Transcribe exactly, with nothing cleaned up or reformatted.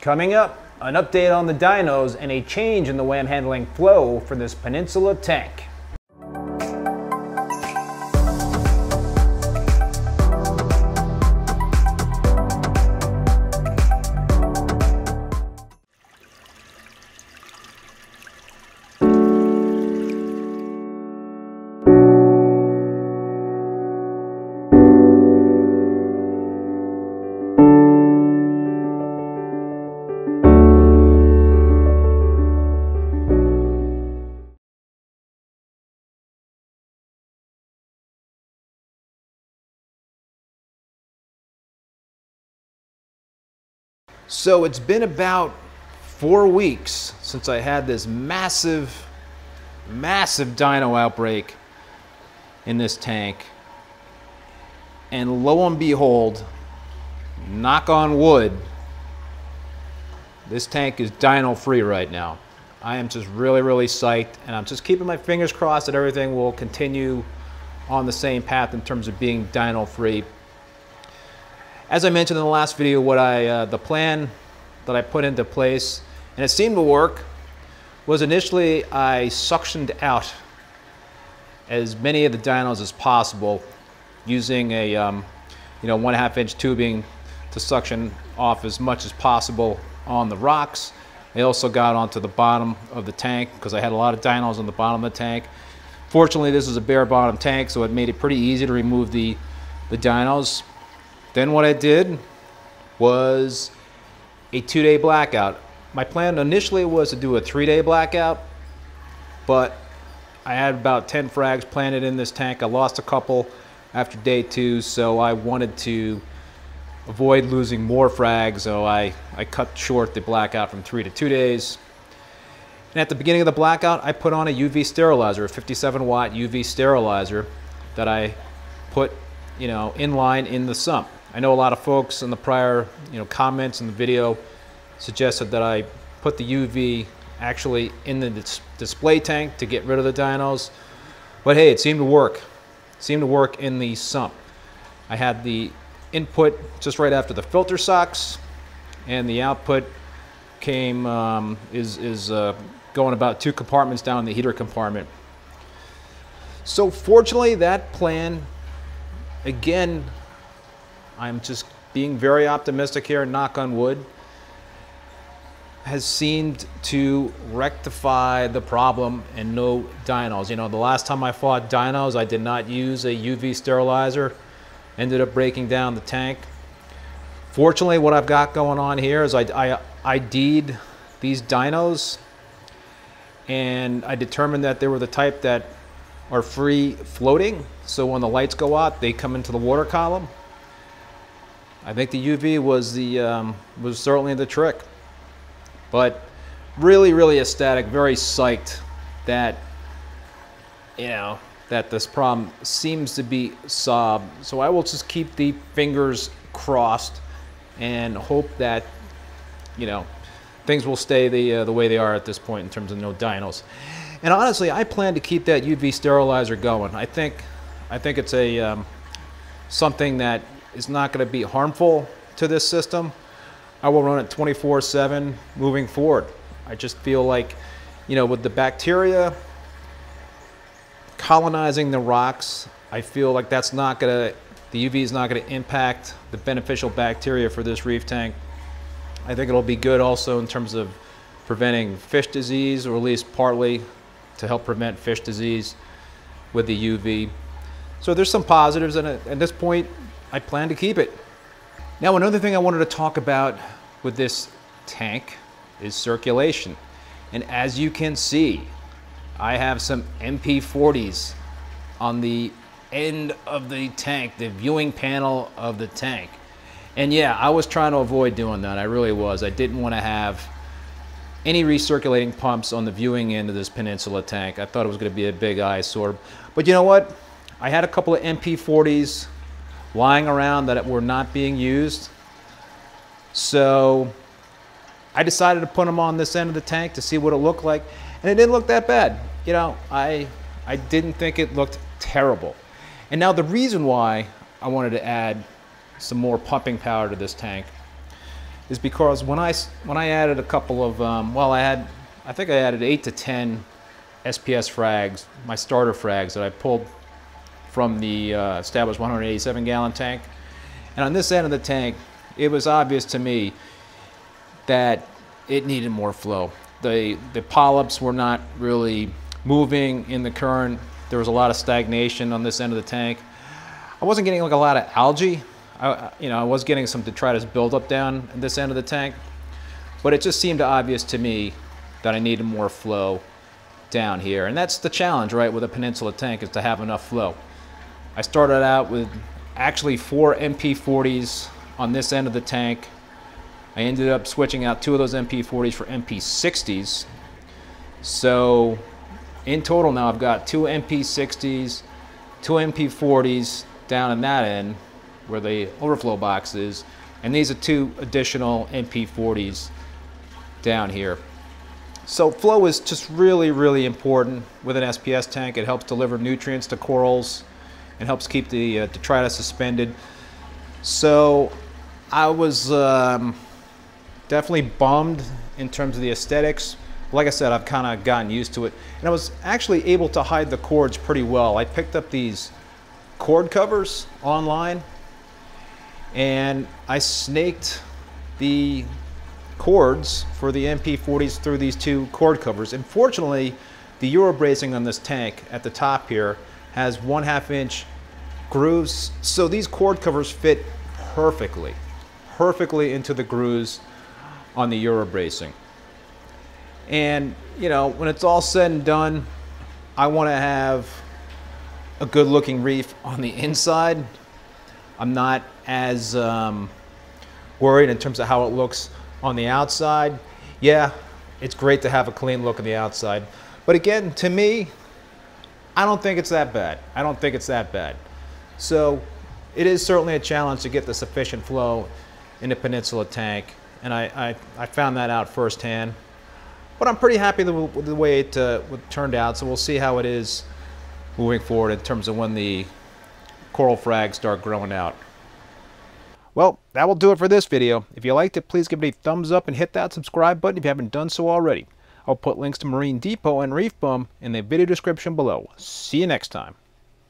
Coming up, an update on the Dinos and a change in the way I'm handling flow for this peninsula tank. So it's been about four weeks since I had this massive, massive dino outbreak in this tank. And lo and behold, knock on wood, this tank is dino free right now. I am just really, really psyched, and I'm just keeping my fingers crossed that everything will continue on the same path in terms of being dino free. As I mentioned in the last video, what I uh, the plan that I put into place, and it seemed to work, was initially I suctioned out as many of the dinos as possible using a um, you know one and a half inch tubing to suction off as much as possible on the rocks. I also got onto the bottom of the tank because I had a lot of dinos on the bottom of the tank. Fortunately, this is a bare bottom tank, so it made it pretty easy to remove the the dinos. Then what I did was a two-day blackout. My plan initially was to do a three-day blackout, but I had about ten frags planted in this tank. I lost a couple after day two, so I wanted to avoid losing more frags, so I, I cut short the blackout from three to two days. And at the beginning of the blackout, I put on a U V sterilizer, a fifty-seven watt U V sterilizer that I put you know, in line in the sump. I know a lot of folks in the prior, you know, comments in the video suggested that I put the U V actually in the dis display tank to get rid of the dinos, but hey, it seemed to work. It seemed to work in the sump. I had the input just right after the filter socks, and the output came um, is is uh, going about two compartments down in the heater compartment. So fortunately, that plan, again, I'm just being very optimistic here, knock on wood, has seemed to rectify the problem and no dinos. You know, the last time I fought dinos, I did not use a U V sterilizer, ended up breaking down the tank. Fortunately, what I've got going on here is I, I, I D'd these dinos, and I determined that they were the type that are free floating, so when the lights go out, they come into the water column. I think the U V was the um, was certainly the trick, but really, really ecstatic, very psyched that you know that this problem seems to be solved. So I will just keep the fingers crossed and hope that you know things will stay the uh, the way they are at this point in terms of no dinos. And honestly, I plan to keep that U V sterilizer going. I think, I think it's a um, something that is not going to be harmful to this system. I will run it twenty-four seven moving forward. I just feel like, you know, with the bacteria colonizing the rocks, I feel like that's not going to, the U V is not going to impact the beneficial bacteria for this reef tank. I think it'll be good also in terms of preventing fish disease, or at least partly to help prevent fish disease with the U V. So there's some positives, and at this point, I plan to keep it. Now, another thing I wanted to talk about with this tank is circulation. And as you can see, I have some M P forties on the end of the tank, the viewing panel of the tank. And yeah, I was trying to avoid doing that. I really was. I didn't want to have any recirculating pumps on the viewing end of this peninsula tank. I thought it was going to be a big eyesore. But you know what? I had a couple of M P forties lying around that were not being used. So I decided to put them on this end of the tank to see what it looked like. And it didn't look that bad. You know, I, I didn't think it looked terrible. And now the reason why I wanted to add some more pumping power to this tank is because when I, when I added a couple of, um, well, I had, I think I added eight to ten S P S frags, my starter frags that I pulled from the uh, established one hundred eighty-seven gallon tank. And on this end of the tank, it was obvious to me that it needed more flow. The, the polyps were not really moving in the current. There was a lot of stagnation on this end of the tank. I wasn't getting like a lot of algae. I, you know, I was getting some detritus buildup down at this end of the tank, but it just seemed obvious to me that I needed more flow down here. And that's the challenge, right, with a peninsula tank, is to have enough flow. I started out with actually four M P forties on this end of the tank. I ended up switching out two of those M P forties for M P sixties. So in total now I've got two M P sixties, two M P forties down in that end where the overflow box is, and these are two additional M P forties down here. So flow is just really, really important with an S P S tank. It helps deliver nutrients to corals. It helps keep the uh, detritus suspended. So I was um, definitely bummed in terms of the aesthetics. Like I said, I've kind of gotten used to it. And I was actually able to hide the cords pretty well. I picked up these cord covers online, and I snaked the cords for the M P forties through these two cord covers. And fortunately, the Euro bracing on this tank at the top here has one half inch grooves, so these cord covers fit perfectly, perfectly into the grooves on the Euro bracing. And you know, when it's all said and done, I want to have a good looking reef on the inside. I'm not as um, worried in terms of how it looks on the outside. Yeah, it's great to have a clean look on the outside, but again, to me, I don't think it's that bad. I don't think it's that bad. So it is certainly a challenge to get the sufficient flow in the peninsula tank, and I, I, I found that out firsthand. But I'm pretty happy with the way it uh, turned out, so we'll see how it is moving forward in terms of when the coral frags start growing out. Well, that will do it for this video. If you liked it, please give it a thumbs up and hit that subscribe button if you haven't done so already. I'll put links to Marine Depot and ReefBum in the video description below. See you next time.